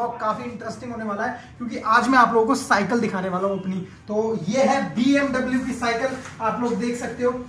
Vlog काफी interesting होने वाला है, क्योंकि आज मैं आप लोगों को साइकिल दिखाने वाला हूँ अपनी। तो ये है BMW की साइकिल, आप लोग देख सकते हो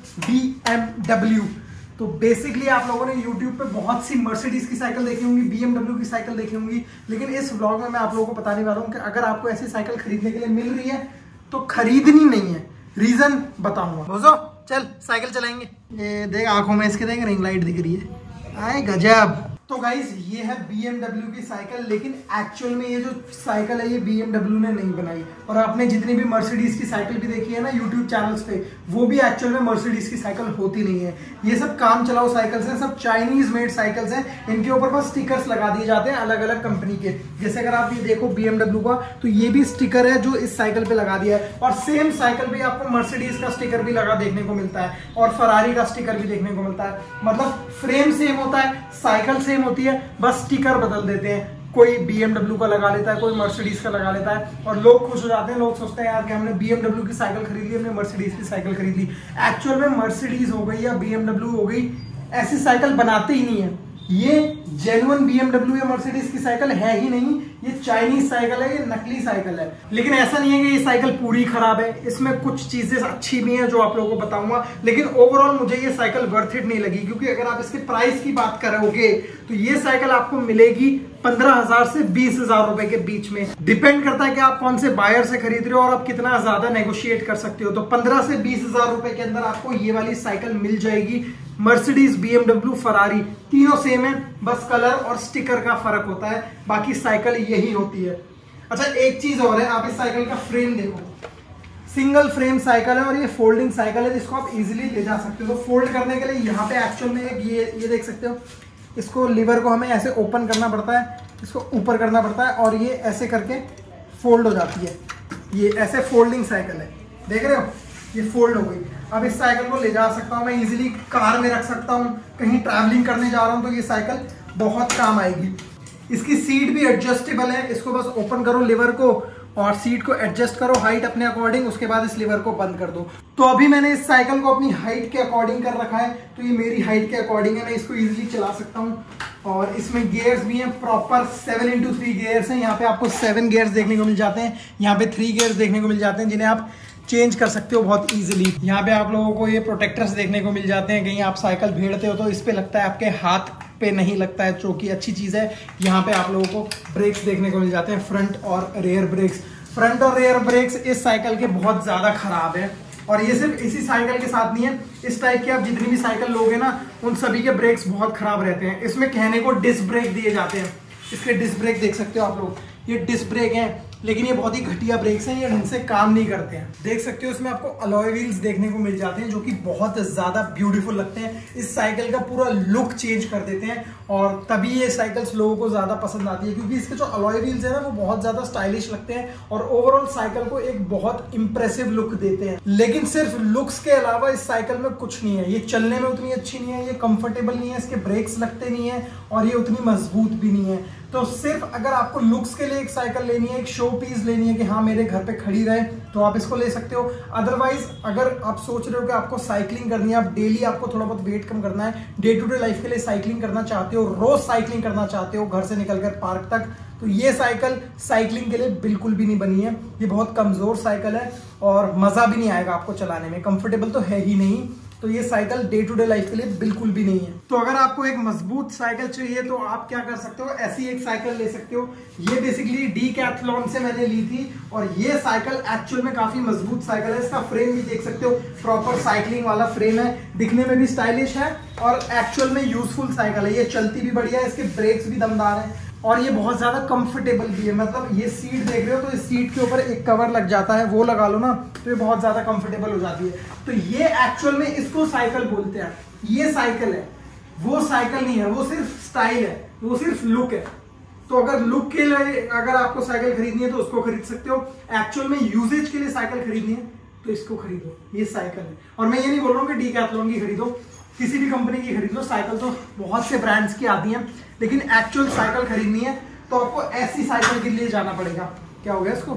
BMW। तो बेसिकली आप लोगों ने YouTube पे बहुत सी मर्सिडीज की साइकिल देखी होंगी, BMW की साइकिल देखी होंगी, लेकिन इस व्लॉग में मैं आप लोगों को बताने वाला हूँ कि अगर आपको ऐसी साइकिल खरीदने के लिए मिल रही है तो खरीदनी नहीं है। रीजन बताऊंगा। बोझो चल साइकिल चलाएंगे। ये देख आंखों में इसके देख रिंग लाइट दिख रही है, आए गजब। तो गाइज ये है BMW की साइकिल, लेकिन एक्चुअल में ये जो साइकिल है ये BMW ने नहीं बनाई। और आपने जितनी भी मर्सिडीज की साइकिल भी देखी है ना यूट्यूब चैनल्स पे, वो भी एक्चुअल में मर्सिडीज की साइकिल होती नहीं है। ये सब काम चलाओ साइकिल्स हैं, सब चाइनीज मेड साइकिल्स हैं। इनके ऊपर बस स्टिकर्स लगा दिए जाते हैं अलग अलग कंपनी के। जैसे अगर आप ये देखो BMW का, तो ये भी स्टिकर है जो इस साइकिल पे लगा दिया है। और सेम साइकिल पे आपको मर्सिडीज का स्टिकर भी लगा देखने को मिलता है, और फरारी का स्टिकर भी देखने को मिलता है। मतलब फ्रेम सेम होता है, साइकिल सेम होती है, बस स्टिकर बदल देते हैं। कोई BMW का लगा लेता है, कोई मर्सिडीज का लगा लेता है, और लोग खुश हो जाते हैं। लोग सोचते हैं यार कि हमने BMW की साइकिल खरीद ली, हमने मर्सिडीज की साइकिल खरीद ली। एक्चुअल में मर्सिडीज हो गई या BMW हो गई, ऐसी साइकिल बनाते ही नहीं है। ये जेन्युइन BMW या मर्सिडीज की साइकिल है ही नहीं, ये चाइनीज साइकिल है, ये नकली साइकिल है। लेकिन ऐसा नहीं है कि ये साइकिल पूरी खराब है, इसमें कुछ चीजें अच्छी भी हैं जो आप लोगों को बताऊंगा। लेकिन ओवरऑल मुझे ये साइकिल वर्थ इट नहीं लगी, क्योंकि अगर आप इसके प्राइस की बात करोगे तो ये साइकिल आपको मिलेगी 15,000 से 20,000 रुपए के बीच में। डिपेंड करता है कि आप कौन से बायर से खरीद रहे हो और आप कितना ज्यादा नेगोशिएट कर सकते हो। तो 15 से 20,000 रुपए के अंदर आपको ये वाली साइकिल मिल जाएगी। मर्सिडीज, BMW, फरारी तीनों सेम है, बस कलर और स्टिकर का फर्क होता है, बाकी साइकिल यही होती है। अच्छा एक चीज और है, आप इस साइकिल का फ्रेम देखो, सिंगल फ्रेम साइकिल है और ये फोल्डिंग साइकिल है, जिसको आप इजीली ले जा सकते हो। तो फोल्ड करने के लिए यहाँ पे एक्चुअल में एक ये देख सकते हो, इसको लीवर को हमें ऐसे ओपन करना पड़ता है, इसको ऊपर करना पड़ता है, और ये ऐसे करके फोल्ड हो जाती है। ये ऐसे फोल्डिंग साइकिल है, देख रहे हो, ये फोल्ड हो गई। अब इस साइकिल को ले जा सकता हूँ मैं इजीली, कार में रख सकता हूँ, कहीं ट्रैवलिंग करने जा रहा हूँ तो ये साइकिल बहुत काम आएगी। इसकी सीट भी एडजस्टेबल है, इसको बस ओपन करो लीवर को और सीट को एडजस्ट करो हाइट अपने अकॉर्डिंग, उसके बाद इस लीवर को बंद कर दो। तो अभी मैंने इस साइकिल को अपनी हाइट के अकॉर्डिंग कर रखा है, तो ये मेरी हाइट के अकॉर्डिंग है, मैं इसको इजीली चला सकता हूँ। और इसमें गियर्स भी हैं, प्रॉपर 7x3 गियर्स हैं। यहाँ पे आपको 7 गियर्स देखने को मिल जाते हैं, यहाँ पे 3 गियर्स देखने को मिल जाते हैं, जिन्हें आप चेंज कर सकते हो बहुत इजीली। यहाँ पे आप लोगों को ये प्रोटेक्टर्स देखने को मिल जाते हैं, कहीं आप साइकिल भेड़ते हो तो इस पे लगता है, आपके हाथ पे नहीं लगता है, जो कि अच्छी चीज है। यहाँ पे आप लोगों को ब्रेक्स देखने को मिल जाते हैं, फ्रंट और रेयर ब्रेक्स। फ्रंट और रेयर ब्रेक्स इस साइकिल के बहुत ज्यादा खराब है, और ये सिर्फ इसी साइकिल के साथ नहीं है, इस टाइप की आप जितनी भी साइकिल लोगे ना, उन सभी के ब्रेक्स बहुत खराब रहते हैं। इसमें कहने को डिस्क ब्रेक दिए जाते हैं, इसके डिस्क ब्रेक देख सकते हो आप लोग, ये डिस्क ब्रेक हैं, लेकिन ये बहुत ही घटिया ब्रेक्स हैं, ये इनसे काम नहीं करते हैं। देख सकते हो इसमें आपको अलॉय व्हील्स देखने को मिल जाते हैं, जो कि बहुत ज्यादा ब्यूटीफुल लगते हैं, इस साइकिल का पूरा लुक चेंज कर देते हैं, और तभी ये साइकिल्स लोगों को ज्यादा पसंद आती है, क्योंकि इसके जो अलॉय व्हील्स है ना वो बहुत ज्यादा स्टाइलिश लगते हैं और ओवरऑल साइकिल को एक बहुत इंप्रेसिव लुक देते हैं। लेकिन सिर्फ लुक्स के अलावा इस साइकिल में कुछ नहीं है, ये चलने में उतनी अच्छी नहीं है, ये कंफर्टेबल नहीं है, इसके ब्रेक्स लगते नहीं है, और ये उतनी मजबूत भी नहीं है। तो सिर्फ अगर आपको लुक्स के लिए एक साइकिल लेनी है, एक शो पीस लेनी है कि हाँ मेरे घर पे खड़ी रहे, तो आप इसको ले सकते हो। अदरवाइज अगर आप सोच रहे हो कि आपको साइकिलिंग करनी है, आप डेली आपको थोड़ा बहुत वेट कम करना है, डे टू डे लाइफ के लिए साइकिलिंग करना चाहते हो, रोज साइकिलिंग करना चाहते हो घर से निकलकर पार्क तक, तो ये साइकिल साइकिलिंग के लिए बिल्कुल भी नहीं बनी है। ये बहुत कमजोर साइकिल है और मजा भी नहीं आएगा आपको चलाने में, कंफर्टेबल तो है ही नहीं। तो ये cycle day to day life के लिए बिल्कुल भी नहीं है। तो अगर आपको एक मजबूत साइकिल चाहिए तो आप क्या कर सकते हो, ऐसी एक साइकिल ले सकते हो। ये बेसिकली डीकैथलॉन से मैंने ली थी, और ये साइकिल एक्चुअल में काफी मजबूत साइकिल है। इसका फ्रेम भी देख सकते हो, प्रॉपर साइकिलिंग वाला फ्रेम है, दिखने में भी स्टाइलिश है, और एक्चुअल में यूजफुल साइकिल है। ये चलती भी बढ़िया है, इसके ब्रेक्स भी दमदार है, और ये बहुत ज्यादा कंफर्टेबल भी है। मतलब ये सीट देख रहे हो, तो इस सीट के ऊपर एक कवर लग जाता है, वो लगा लो ना तो ये बहुत ज्यादा कंफर्टेबल हो जाती है। तो ये एक्चुअल में इसको साइकिल बोलते हैं। ये साइकिल है, वो साइकिल नहीं है, वो सिर्फ स्टाइल है, वो सिर्फ लुक है। तो अगर लुक के लिए अगर आपको साइकिल खरीदनी है तो उसको खरीद सकते हो, एक्चुअल में यूजेज के लिए साइकिल खरीदनी है तो इसको खरीदो, ये साइकिल है। और मैं ये नहीं बोल रहा हूँ कि डीकैथलॉन की खरीदो, किसी भी कंपनी की खरीद लो। साइकिल तो बहुत से ब्रांड्स की आती हैं, लेकिन एक्चुअल साइकिल खरीदनी है तो आपको ऐसी साइकिल के लिए जाना पड़ेगा। क्या हो गया इसको?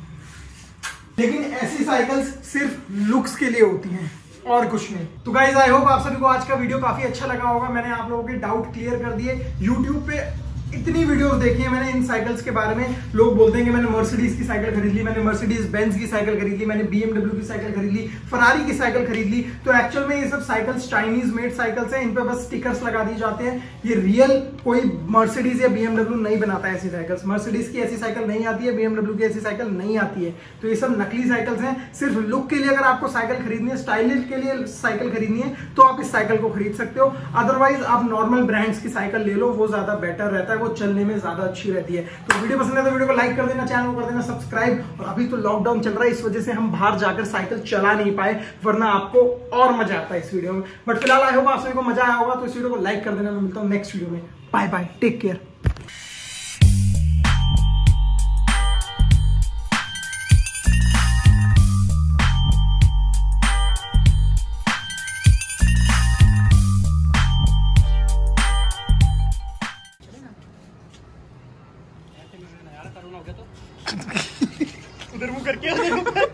लेकिन ऐसी साइकिल्स सिर्फ लुक्स के लिए होती हैं और कुछ नहीं। तो गाइज आई होप आप सभी को आज का वीडियो काफी अच्छा लगा होगा। मैंने आप लोगों के डाउट क्लियर कर दिए। यूट्यूब पे इतनी वीडियोस देखी है मैंने इन साइकिल्स के बारे में। लोग बोलते हैं कि मैंने मर्सिडीज की साइकिल खरीद ली, मैंने मर्सिडीज बेंज की साइकिल खरीद ली, मैंने BMW की साइकिल खरीद ली, फरारी की साइकिल खरीद ली। तो एक्चुअल में ये सब साइकिल्स चाइनीज मेड साइकिल्स हैं, इन पे बस स्टिकर्स लगा दिए जाते हैं। ये रियल कोई मर्सिडीज या BMW नहीं बनाता है ऐसी साइकिल्स। मर्सिडीज की ऐसी साइकिल नहीं आती है, BMW की ऐसी साइकिल नहीं आती है। तो ये सब नकली साइकिल्स हैं। सिर्फ लुक के लिए अगर आपको साइकिल खरीदनी है, स्टाइलिश के लिए साइकिल खरीदनी है, तो आप इस साइकिल को खरीद सकते हो। अदरवाइज आप नॉर्मल ब्रांड्स की साइकिल ले लो, वो ज्यादा बेटर रहता है, वो चलने में ज्यादा अच्छी रहती है। तो वीडियो पसंद है तो वीडियो को लाइक कर देना, चैनल को कर देना सब्सक्राइब। और अभी तो लॉकडाउन चल रहा है, इस वजह से हम बाहर जाकर साइकिल चला नहीं पाए, वरना आपको और मजा आता है इस वीडियो में। बट फिलहाल आई होप आप सभी को मजा आया होगा, तो इस वीडियो को लाइक कर देना। मैं मिलता हूं नेक्स्ट वीडियो में। Bye bye, take care. उधर मुंह करके